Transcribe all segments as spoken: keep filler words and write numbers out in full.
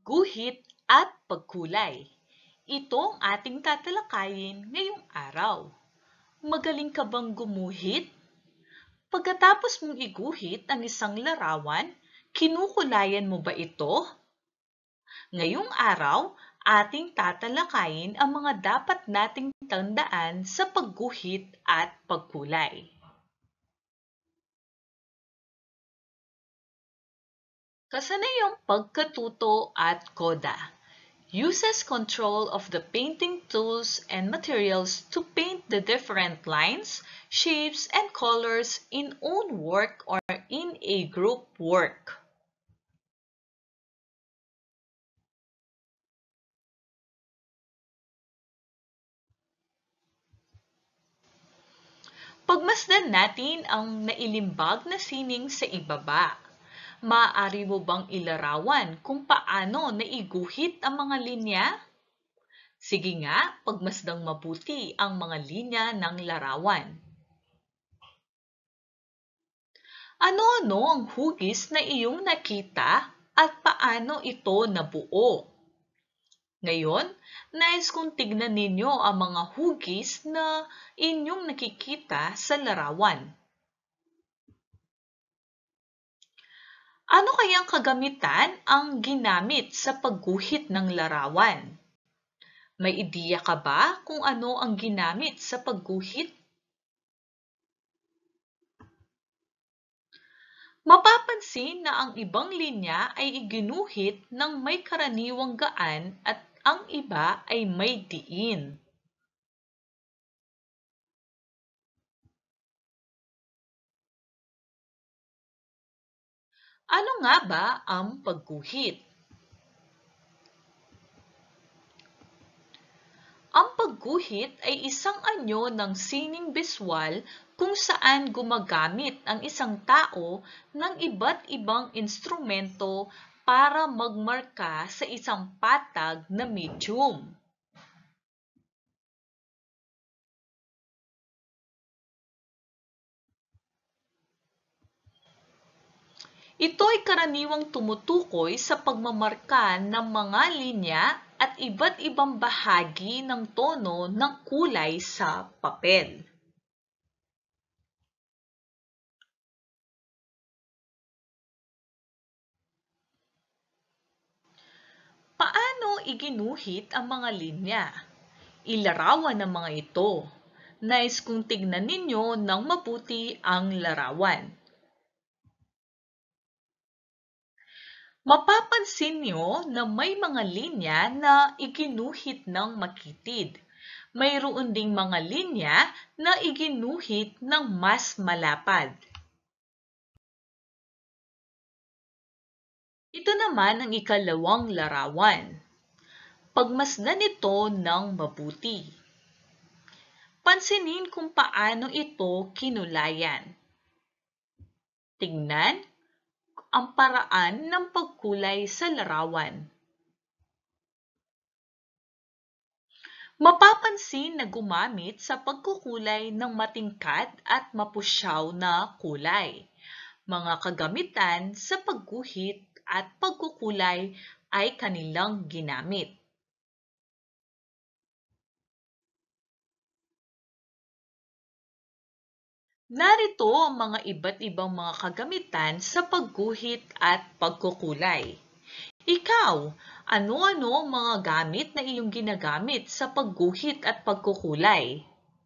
Guhit at pagkulay. Ito ang ating tatalakayin ngayong araw. Magaling ka bang gumuhit? Pagkatapos mong iguhit ang isang larawan, kinukulayan mo ba ito? Ngayong araw, ating tatalakayin ang mga dapat nating tandaan sa pagguhit at pagkulay. Kasanayang pagkatuto at koda. Uses control of the painting tools and materials to paint the different lines, shapes, and colors in own work or in a group work. Pagmasdan natin ang nailimbag na sining sa ibaba. Maaari mo bang ilarawan kung paano naiguhit ang mga linya? Sige nga, pagmasdang mabuti ang mga linya ng larawan. Ano-ano ang hugis na iyong nakita at paano ito nabuo? Ngayon, nais kong tignan ninyo ang mga hugis na inyong nakikita sa larawan. Ano kayang kagamitan ang ginamit sa pagguhit ng larawan? May ideya ka ba kung ano ang ginamit sa pagguhit? Mapapansin na ang ibang linya ay iginuhit ng may karaniwang gaan at ang iba ay may diin. Ano nga ba ang pagguhit? Ang pagguhit ay isang anyo ng sining biswal kung saan gumagamit ang isang tao ng iba't ibang instrumento para magmarka sa isang patag na medium. Ito ay karaniwang tumutukoy sa pagmamarka ng mga linya at iba't ibang bahagi ng tono ng kulay sa papel. Paano iginuhit ang mga linya? Ilarawan ang mga ito. Nais kong tignan ninyo ng mabuti ang larawan. Mapapansin nyo na may mga linya na iginuhit ng makitid. Mayroon ding mga linya na iginuhit ng mas malapad. Ito naman ang ikalawang larawan. Pagmasdan ito ng mabuti. Pansinin kung paano ito kinulayan. Tingnan ang paraan ng pagkulay sa larawan. Mapapansin na gumamit sa pagkukulay ng matingkad at mapusyaw na kulay. Mga kagamitan sa pagguhit at pagkukulay ay kanilang ginamit. Narito ang mga iba't ibang mga kagamitan sa pagguhit at pagkukulay. Ikaw, ano-ano ang mga gamit na iyong ginagamit sa pagguhit at pagkukulay?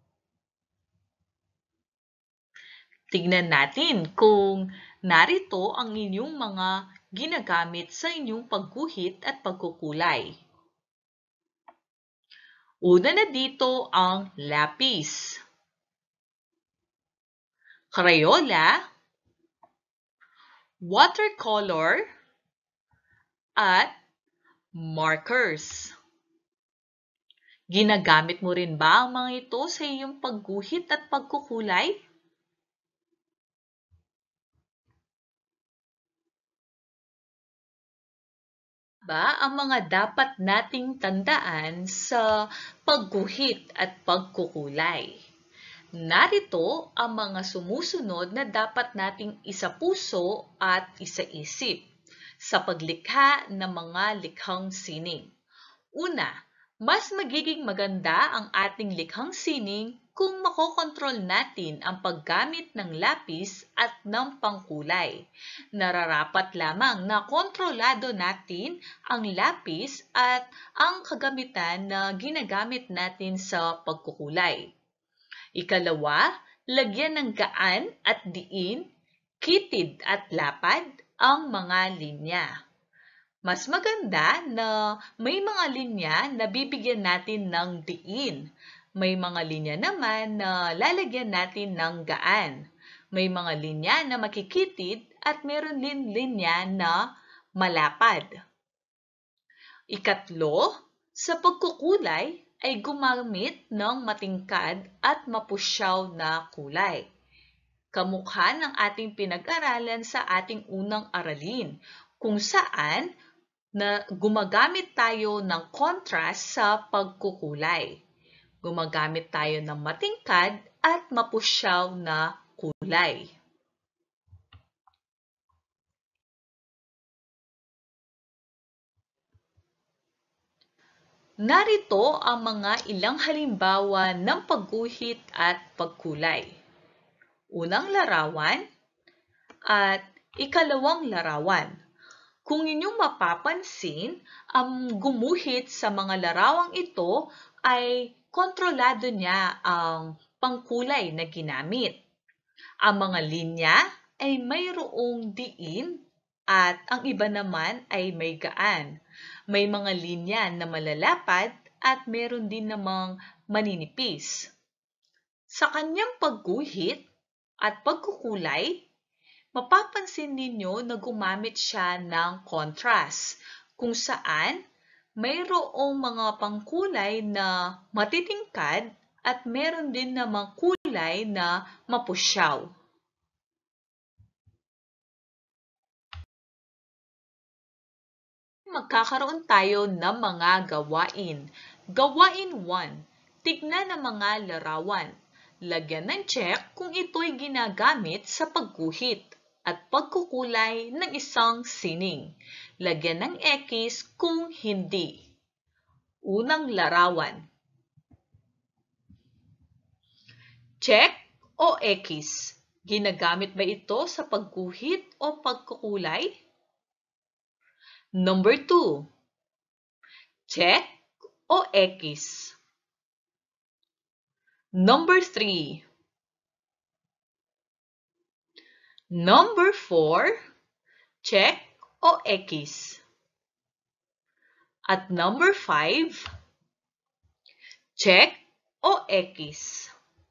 Tignan natin kung narito ang inyong mga ginagamit sa inyong pagguhit at pagkukulay. Una na dito ang lapis, Crayola, watercolor, at markers. Ginagamit mo rin ba ang mga ito sa iyong pagguhit at pagkukulay? Ba ang mga dapat nating tandaan sa pagguhit at pagkukulay? Narito ang mga sumusunod na dapat nating isapuso at isaisip. sa paglikha ng mga likhang sining. Una, mas magiging maganda ang ating likhang sining kung makokontrol natin ang paggamit ng lapis at ng pangkulay. Nararapat lamang na kontrolado natin ang lapis at ang kagamitan na ginagamit natin sa pagkukulay. Ikalawa, lagyan ng gaan at diin, kitid at lapad ang mga linya. Mas maganda na may mga linya na bibigyan natin ng diin. May mga linya naman na lalagyan natin ng gaan. May mga linya na makikitid at meron din linya na malapad. Ikatlo, sa pagkukulay ay gumamit ng matingkad at mapusyaw na kulay. Kamukha ng ating pinag-aralan sa ating unang aralin, kung saan na gumagamit tayo ng contrast sa pagkukulay. Gumagamit tayo ng matingkad at mapusyaw na kulay. Narito ang mga ilang halimbawa ng pagguhit at pagkulay. Unang larawan at ikalawang larawan. Kung inyong mapapansin, ang gumuhit sa mga larawang ito ay kontrolado niya ang pangkulay na ginamit. Ang mga linya ay mayroong diin at ang iba naman ay may gaan. May mga linya na malalapad at meron din namang maninipis. Sa kanyang pagguhit at pagkukulay, mapapansin ninyo na gumamit siya ng contrast, kung saan mayroong mga pangkulay na matitingkad at meron din namang kulay na mapusyaw. Magkakaroon tayo ng mga gawain. Gawain one. Tignan ang mga larawan. Lagyan ng check kung ito'y ginagamit sa pagguhit at pagkukulay ng isang sining. Lagyan ng X kung hindi. Unang larawan. Check o X? Ginagamit ba ito sa pagguhit o pagkukulay? Number two. Check o X? Number three. Number four. Check o X? At number five. Check o X?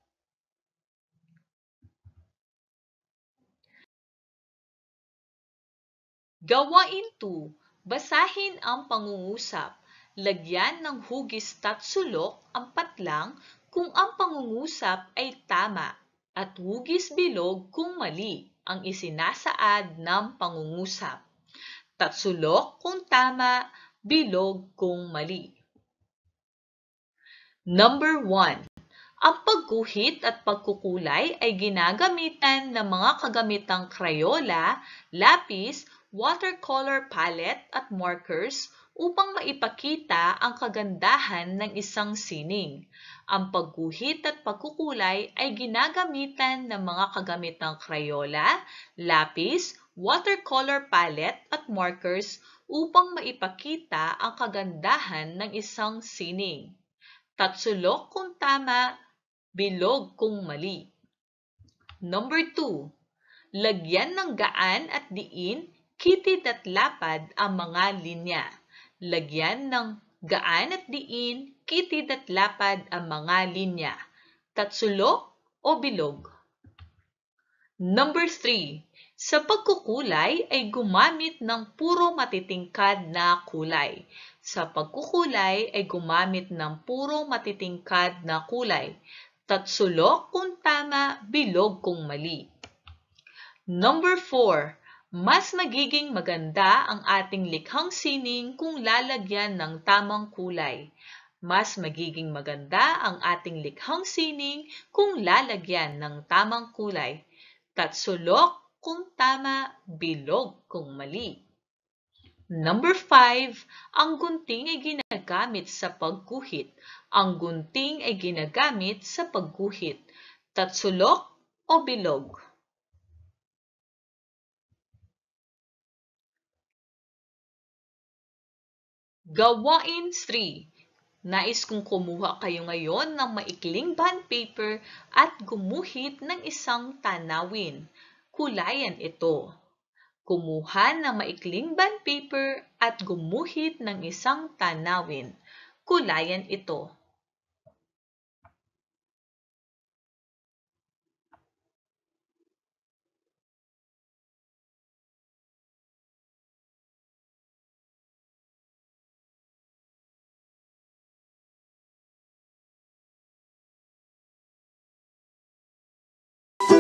Gawain two. Basahin ang pangungusap. Lagyan ng hugis tatsulok ang patlang kung ang pangungusap ay tama at hugis bilog kung mali ang isinasaad ng pangungusap. Tatsulok kung tama, bilog kung mali. Number one. Ang pagguhit at pagkukulay ay ginagamitan ng mga kagamitang Crayola, lapis, watercolor palette at markers upang maipakita ang kagandahan ng isang sining. Ang pagguhit at pagkukulay ay ginagamitan ng mga kagamitang Crayola, lapis, watercolor palette at markers upang maipakita ang kagandahan ng isang sining. Tatsulok kung tama, bilog kung mali. Number two. Lagyan ng gaan at diin, kitid at lapad ang mga linya. Lagyan ng gaan at diin, kitid at lapad ang mga linya. Tatsulok o bilog. Number three. Sa pagkukulay ay gumamit ng puro matitingkad na kulay. Sa pagkukulay ay gumamit ng puro matitingkad na kulay. Tatsulok kung tama, bilog kung mali. Number four. Mas magiging maganda ang ating likhang sining kung lalagyan ng tamang kulay. Mas magiging maganda ang ating likhang sining kung lalagyan ng tamang kulay. Tatsulok kung tama, bilog kung mali. Number five, ang gunting ay ginagamit sa pagguhit. Ang gunting ay ginagamit sa pagguhit. Tatsulok o bilog? Gawain three. Nais kong kumuha kayo ngayon ng maikling bond paper at gumuhit ng isang tanawin. Kulayan ito. Kumuha ng maikling bond paper at gumuhit ng isang tanawin. Kulayan ito.